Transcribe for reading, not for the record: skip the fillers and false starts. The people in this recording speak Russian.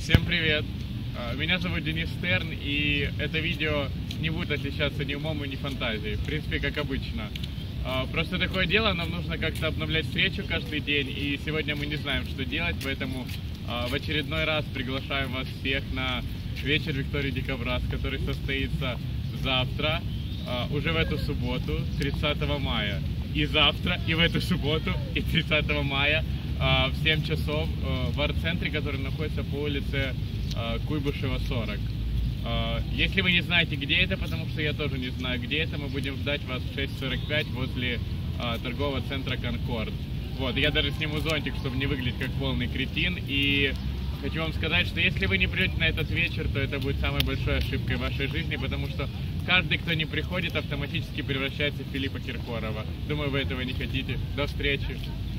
Всем привет! Меня зовут Денис Стерн, и это видео не будет отличаться ни умом и ни фантазией. В принципе, как обычно. Просто такое дело, нам нужно как-то обновлять встречу каждый день, и сегодня мы не знаем, что делать, поэтому в очередной раз приглашаем вас всех на вечер Виктории Дикобраз, который состоится завтра, уже в эту субботу, 30 мая. И завтра, и в эту субботу, и 30 мая в 7 часов в арт-центре, который находится по улице Куйбышева, 40. Если вы не знаете, где это, потому что я тоже не знаю, где это, мы будем ждать вас в 6:45 возле торгового центра Конкорд. Вот, я даже сниму зонтик, чтобы не выглядеть как полный кретин. И хочу вам сказать, что если вы не придете на этот вечер, то это будет самой большой ошибкой в вашей жизни, потому что каждый, кто не приходит, автоматически превращается в Филиппа Киркорова. Думаю, вы этого не хотите. До встречи!